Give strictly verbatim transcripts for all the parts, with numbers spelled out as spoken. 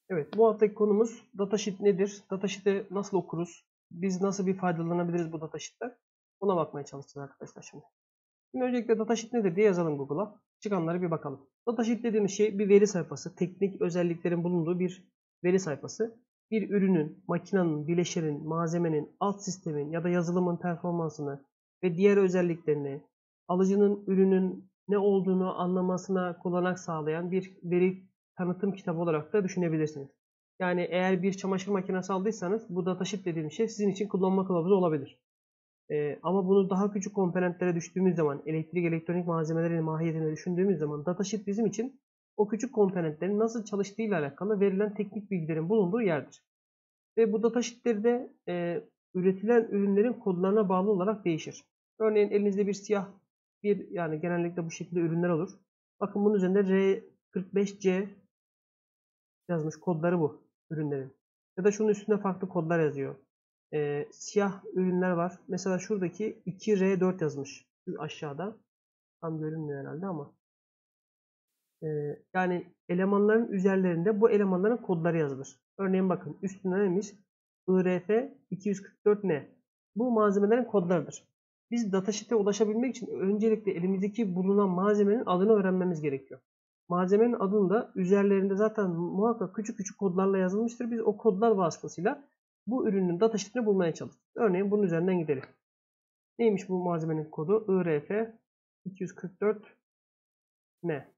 Evet, bu haftaki konumuz datasheet nedir? Datasheet'i nasıl okuruz? Biz nasıl bir faydalanabiliriz bu datasheet'ten? Buna bakmaya çalışacağız arkadaşlar şimdi. Şimdi öncelikle datasheet nedir diye yazalım Google'a. Çıkanlara bir bakalım. Datasheet dediğimiz şey bir veri sayfası, teknik özelliklerin bulunduğu bir veri sayfası. Bir ürünün, makinenin, bileşenin, malzemenin, alt sistemin ya da yazılımın performansını ve diğer özelliklerini alıcının ürünün ne olduğunu anlamasına olanak sağlayan bir veri tanıtım kitabı olarak da düşünebilirsiniz. Yani eğer bir çamaşır makinesi aldıysanız bu datasheet dediğimiz şey sizin için kullanma kılavuzu olabilir. Ee, ama bunu daha küçük komponentlere düştüğümüz zaman, elektrik elektronik malzemelerin mahiyetine düşündüğümüz zaman datasheet bizim için o küçük komponentlerin nasıl çalıştığıyla alakalı verilen teknik bilgilerin bulunduğu yerdir. Ve bu datasheetleri de e, üretilen ürünlerin kodlarına bağlı olarak değişir. Örneğin elinizde bir siyah bir yani genellikle bu şekilde ürünler olur. Bakın bunun üzerinde R kırk beş C yazmış. Kodları bu ürünlerin. Ya da şunun üstünde farklı kodlar yazıyor. Ee, siyah ürünler var. Mesela şuradaki iki R dört yazmış. Şu aşağıda. Tam görünmüyor herhalde ama. Ee, yani elemanların üzerlerinde bu elemanların kodları yazılır. Örneğin bakın üstünde neymiş? I R F iki yüz kırk dört N. Bu malzemelerin kodlarıdır. Biz datasheet'e ulaşabilmek için öncelikle elimizdeki bulunan malzemenin adını öğrenmemiz gerekiyor. Malzemenin adını da üzerlerinde zaten muhakkak küçük küçük kodlarla yazılmıştır. Biz o kodlar vasıtasıyla bu ürünün datasheet'ini bulmaya çalışıyoruz. Örneğin bunun üzerinden gidelim. Neymiş bu malzemenin kodu? I R F iki yüz kırk dört N.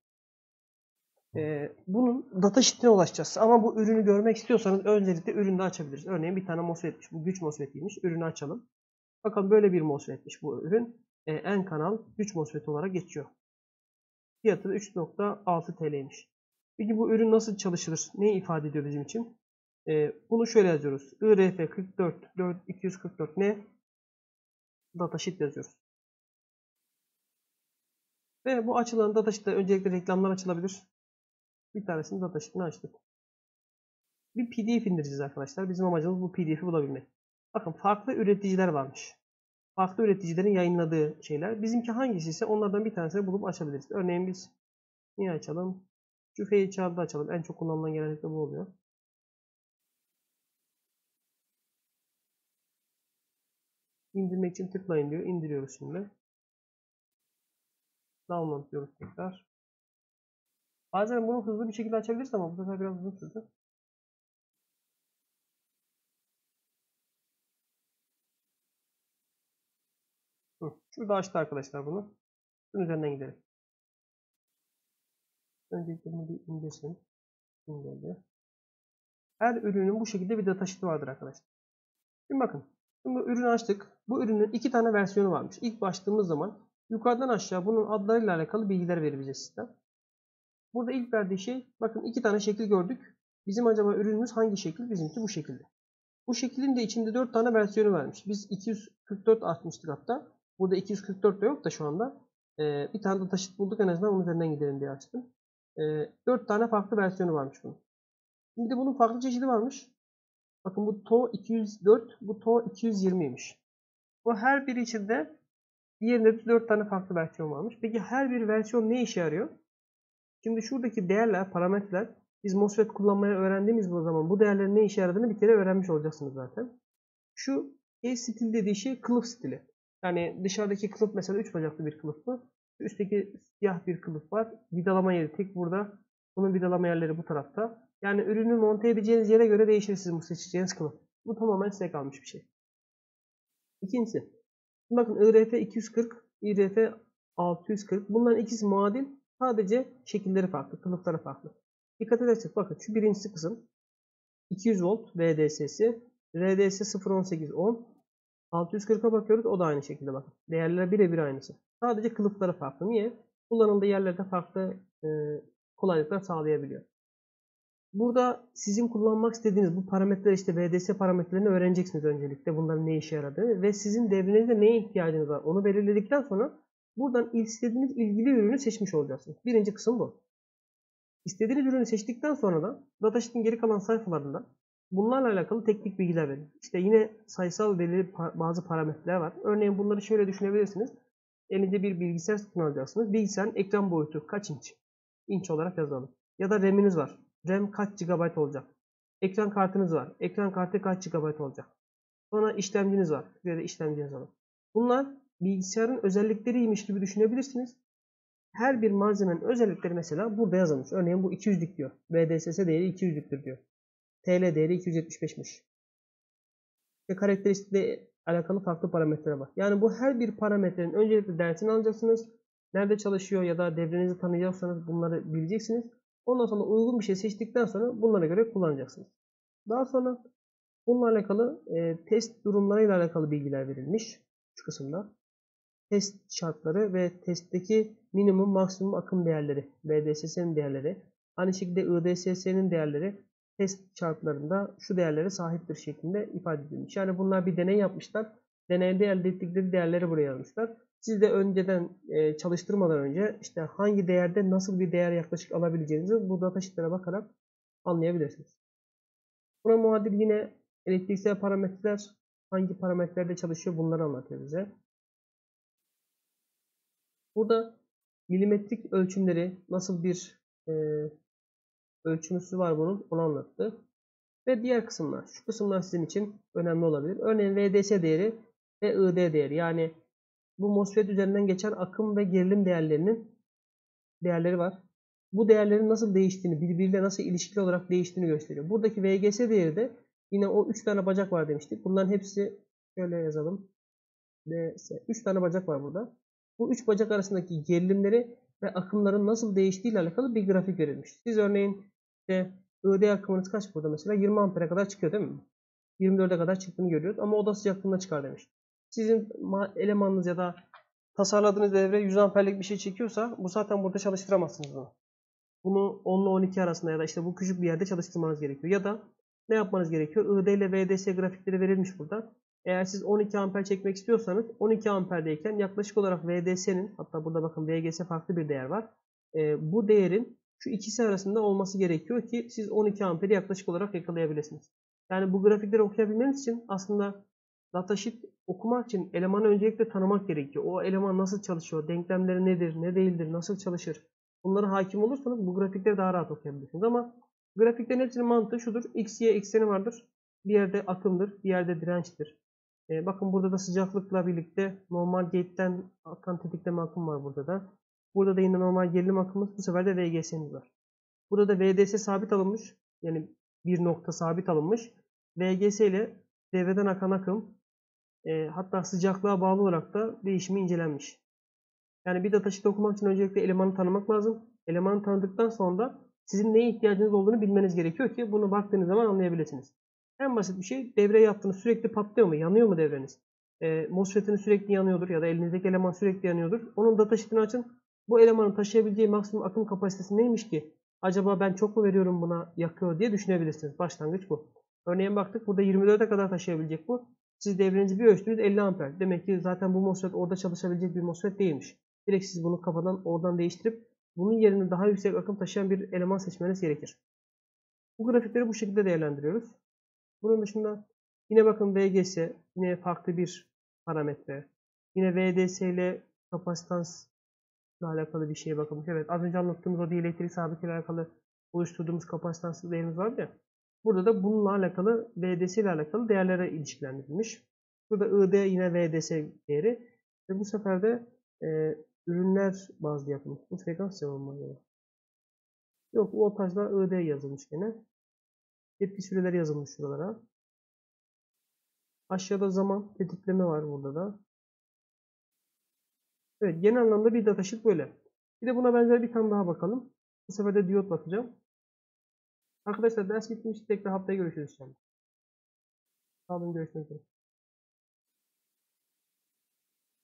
Ee, bunun datasheet'ine ulaşacağız. Ama bu ürünü görmek istiyorsanız öncelikle ürünü de açabiliriz. Örneğin bir tane MOSFET'miş. Bu güç MOSFET'iymiş. Ürünü açalım. Bakın böyle bir MOSFET'miş bu ürün. Ee, N kanal güç MOSFET olarak geçiyor. Fiyatı da üç nokta altı T L'ymiş. Peki bu ürün nasıl çalışır? Ne ifade ediyor bizim için? Ee, bunu şöyle yazıyoruz. I R F kırk dört iki yüz kırk dört N datasheet yazıyoruz. Ve bu açılan datasheet'te öncelikle reklamlar açılabilir. Bir tanesini datasheet'ini açtık. Bir P D F indireceğiz arkadaşlar. Bizim amacımız bu P D F'i bulabilmek. Bakın farklı üreticiler varmış. Farklı üreticilerin yayınladığı şeyler. Bizimki hangisi ise onlardan bir tanesini bulup açabiliriz. Örneğin biz niye açalım? Şu F H R'da açalım. En çok kullanılan genellikle bu oluyor. İndirmek için tıklayın diyor. İndiriyoruz şimdi. Download diyoruz tekrar. Bazen bunu hızlı bir şekilde açabiliriz ama bu sefer biraz uzun sürdü. Hı. Şurada açtı arkadaşlar bunu. Bunun üzerinden gidelim. Öncelikle bunu bir indirsin. İndirdi. Her ürünün bu şekilde bir datasheet'i vardır arkadaşlar. Şimdi bakın. Şimdi bu ürünü açtık. Bu ürünün iki tane versiyonu varmış. İlk başladığımız zaman yukarıdan aşağı bunun adlarıyla alakalı bilgiler verir bize sistem. Burada ilk verdiği şey bakın iki tane şekil gördük. Bizim acaba ürünümüz hangi şekil? Bizimki bu şekilde. Bu şeklin de içinde dört tane versiyonu vermiş. Biz iki yüz kırk dört açmıştık hatta. Burada iki yüz kırk dört de yok da şu anda. Ee, bir tane de taşıt bulduk en azından onun üzerinden gidelim diye açtım. Ee, dört tane farklı versiyonu varmış bunun. Şimdi de bunun farklı çeşidi varmış. Bakın bu T O iki yüz dört, bu T O iki yüz yirmiymiş. Bu her biri içinde diğerinde de dört tane farklı versiyon varmış. Peki her bir versiyon ne işe yarıyor? Şimdi şuradaki değerler, parametreler biz MOSFET kullanmayı öğrendiğimiz bu zaman bu değerlerin ne işe yaradığını bir kere öğrenmiş olacaksınız zaten. Şu E-stil dediği şey kılıf stili. Yani dışarıdaki kılıf mesela üç bacaklı bir kılıf bu. Üstteki siyah bir kılıf var. Vidalama yeri tek burada. Bunun vidalama yerleri bu tarafta. Yani ürünü monte edeceğiniz yere göre değişir sizin bu seçeceğiniz kılıf. Bu tamamen size kalmış bir şey. İkincisi. Bakın I R F iki yüz kırk, I R F altı yüz kırk. Bunların ikisi muadil. Sadece şekilleri farklı, kılıfları farklı. Dikkat edersek bakın şu birincisi kısım. iki yüz volt V D S'si. R D S sıfır virgül on sekiz ohm. altı yüz kırka bakıyoruz. O da aynı şekilde bakın. Değerler birebir aynısı. Sadece kılıfları farklı. Niye? Kullanıldığı yerlerde farklı e, kolaylıklar sağlayabiliyor. Burada sizin kullanmak istediğiniz bu parametreler işte V D S parametrelerini öğreneceksiniz öncelikle. Bunların ne işe yaradığını ve sizin devrinizde neye ihtiyacınız var onu belirledikten sonra buradan istediğiniz ilgili ürünü seçmiş olacaksınız. Birinci kısım bu. İstediğiniz ürünü seçtikten sonra da datasheet'in geri kalan sayfalarında bunlarla alakalı teknik bilgiler verin. İşte yine sayısal belirli bazı parametreler var. Örneğin bunları şöyle düşünebilirsiniz. Elinizde bir bilgisayar satın alacaksınız. Bilgisayarın ekran boyutu kaç inç? İnç olarak yazalım. Ya da RAM'iniz var. RAM kaç G B olacak? Ekran kartınız var. Ekran kartı kaç gigabayt olacak? Sonra işlemciniz var. Şuraya da işlemci yazalım. Bunlar bilgisayarın özellikleriymiş gibi düşünebilirsiniz. Her bir malzemenin özellikleri mesela burada yazılmış. Örneğin bu iki yüzlük diyor. V D S S değeri iki yüzlüktür diyor. T L değeri iki yüz yetmiş beşmiş. Ve karakteristikle alakalı farklı parametreler var. Yani bu her bir parametrenin öncelikle dersini alacaksınız. Nerede çalışıyor ya da devrenizi tanıyacaksanız bunları bileceksiniz. Ondan sonra uygun bir şey seçtikten sonra bunlara göre kullanacaksınız. Daha sonra bununla alakalı e, test durumlarıyla alakalı bilgiler verilmiş şu kısımda. Test şartları ve testteki minimum maksimum akım değerleri, V D S S'nin değerleri, aynı şekilde I D S S'nin değerleri test şartlarında şu değerlere sahiptir şeklinde ifade edilmiş. Yani bunlar bir deney yapmışlar. Deneyde elde ettikleri değerleri buraya yazmışlar. Siz de önceden e, çalıştırmadan önce işte hangi değerde nasıl bir değer yaklaşık alabileceğinizi bu datasheetlere bakarak anlayabilirsiniz. Buna muadil yine elektriksel parametreler hangi parametrelerde çalışıyor bunları anlatıyor bize. Burada milimetrik ölçümleri nasıl bir e, ölçümüsü var bunun onu anlattı. Ve diğer kısımlar. Şu kısımlar sizin için önemli olabilir. Örneğin V D S değeri ve I D değeri. Yani bu MOSFET üzerinden geçen akım ve gerilim değerlerinin değerleri var. Bu değerlerin nasıl değiştiğini, birbiriyle nasıl ilişkili olarak değiştiğini gösteriyor. Buradaki V G S değeri de yine o üç tane bacak var demiştik. Bunların hepsi şöyle yazalım. V S. üç tane bacak var burada. Bu üç bacak arasındaki gerilimleri ve akımların nasıl değiştiği ile alakalı bir grafik verilmiş. Siz örneğin işte I D akımınız kaç burada mesela? yirmi ampere kadar çıkıyor değil mi? yirmi dörde kadar çıktığını görüyoruz ama oda sıcaklığında çıkar demiş. Sizin elemanınız ya da tasarladığınız devre yüz amperlik bir şey çekiyorsa bu zaten burada çalıştıramazsınız bunu. Bunu on ile on iki arasında ya da işte bu küçük bir yerde çalıştırmanız gerekiyor. Ya da ne yapmanız gerekiyor? I D ile V D S grafikleri verilmiş burada. Eğer siz on iki amper çekmek istiyorsanız on iki amperdeyken yaklaşık olarak V D S'nin, hatta burada bakın V G S farklı bir değer var. E, bu değerin şu ikisi arasında olması gerekiyor ki siz on iki amperi yaklaşık olarak yakalayabilirsiniz. Yani bu grafikleri okuyabilmeniz için aslında datasheet okumak için elemanı öncelikle tanımak gerekiyor. O eleman nasıl çalışıyor, denklemleri nedir, ne değildir, nasıl çalışır. Bunlara hakim olursanız bu grafikleri daha rahat okuyabilirsiniz. Ama grafiklerin hepsinin mantığı şudur. X, Y ekseni vardır. Bir yerde akımdır, bir yerde dirençtir. E, bakın burada da sıcaklıkla birlikte normal gate'den akan tetikleme akım var burada da. Burada da yine normal gerilim akımımız. Bu sefer de V G S'miz var. Burada da V D S sabit alınmış. Yani bir nokta sabit alınmış. V G S ile devreden akan akım e, hatta sıcaklığa bağlı olarak da değişimi incelenmiş. Yani bir datasheet okumak için öncelikle elemanı tanımak lazım. Elemanı tanıdıktan sonra sizin neye ihtiyacınız olduğunu bilmeniz gerekiyor ki bunu baktığınız zaman anlayabilirsiniz. En basit bir şey devre yaptığınız sürekli patlıyor mu? Yanıyor mu devreniz? E, MOSFET'iniz sürekli yanıyordur ya da elinizdeki eleman sürekli yanıyordur. Onun datasheet'ini açın. Bu elemanın taşıyabileceği maksimum akım kapasitesi neymiş ki? Acaba ben çok mu veriyorum buna yakıyor diye düşünebilirsiniz. Başlangıç bu. Örneğin baktık burada yirmi dörde kadar taşıyabilecek bu. Siz devrenizi bir ölçtünüz elli amper. Demek ki zaten bu MOSFET orada çalışabilecek bir MOSFET değilmiş. Direkt siz bunu kafadan oradan değiştirip bunun yerine daha yüksek akım taşıyan bir eleman seçmeniz gerekir. Bu grafikleri bu şekilde değerlendiriyoruz. Bunun dışında yine bakın V G S yine farklı bir parametre. Yine V D S ile kapasitansla alakalı bir şeye bakılmış. Evet az önce anlattığımız o dielektrik sabiti ile alakalı oluşturduğumuz kapasitans değerimiz vardı ya. Burada da bununla alakalı V D S ile alakalı değerlere ilişkilendirilmiş. Burada I D yine V D S değeri ve bu sefer de e, ürünler bazlı yapılmış. Bu frekans cevabı göre. Yok voltajlar I D yazılmış gene. Tepki süreleri yazılmış şuralara. Aşağıda zaman tetikleme var burada da. Evet genel anlamda bir datasheet böyle. Bir de buna benzer bir tane daha bakalım. Bu sefer de diyot bakacağım. Arkadaşlar ders bitmiş. Tekrar haftaya görüşürüz. Sağ olun görüşmek üzere.